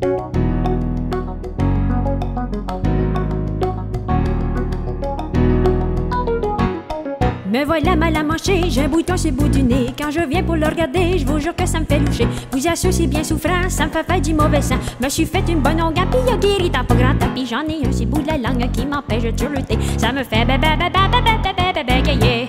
Me voilà mal à manger, j'ai un bouton sur le bout du nez. Quand je viens pour le regarder, je vous jure que ça me fait loucher. Vous assure, c'est bien souffrant, ça me fait faire du mauvais sang. Me suis fait une bonne ongue, puis a guéri dans pas grand tapis. J'en ai un sur le bout de la langue qui m'empêche de turluter. Ça me fait bégayer.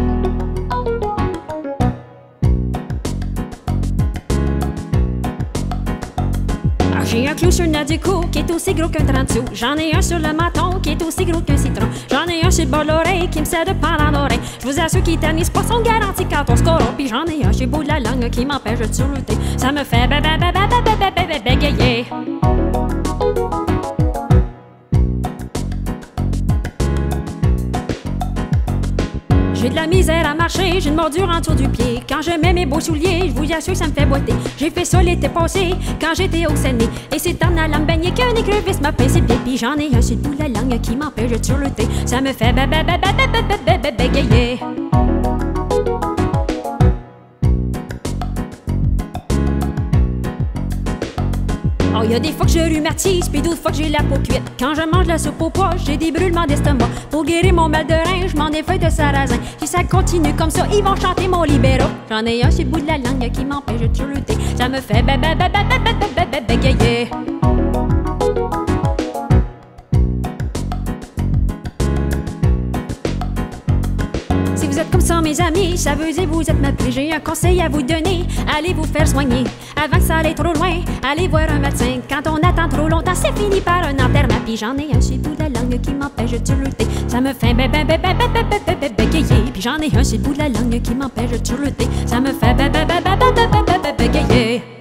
J'ai un clou sur le nez du cou qui est aussi gros qu'un 30 sous. J'en ai un sur le menton qui est aussi gros qu'un citron. J'en ai un sur le bord de l'oreille qui me sert de pendant l'oreille. Je vous assure qu'il ternissent pas son garantie quand on se corrompt. Puis j'en ai un sur le bout de la langue qui m'empêche de turluter. Ça me fait bégayer. J'ai de la misère à marcher, j'ai une mordure en dessous du pied. Quand je mets mes beaux souliers, je vous assure que ça me fait boiter. J'ai fait ça l'été passé, quand j'étais au Séné. Et c'est en allant me baigner qu'un écrevisse m'a pincé le pied. Puis j'en ai un sur le bout de la langue qui m'empêche de turluter. Ça me fait bégayer. Oh, y a des fois que je rhumatise, puis d'autres fois que j'ai la peau cuite. Quand je mange la soupe aux pois, j'ai des brûlements d'estomac. Pour guérir mon mal de rein, je m'en ai fait de sarrasin. Si ça continue comme ça, ils vont chanter mon libéro. J'en ai un sur le bout de la langue qui m'empêche de turluter. Ça me fait bégayer. Si vous êtes comme ça, mes amis, ça veut dire vous êtes mal pris. J'ai un conseil à vous donner, allez vous faire soigner. Avant que ça aille trop loin, allez voir un médecin. Quand on attend trop longtemps, c'est fini par un enterrement. Puis j'en ai un sur le bout de la langue qui m'empêche de turluter. Ça me fait bégayer. Puis j'en ai un sur le bout de la langue qui m'empêche de turluter. Ça me fait bégayer.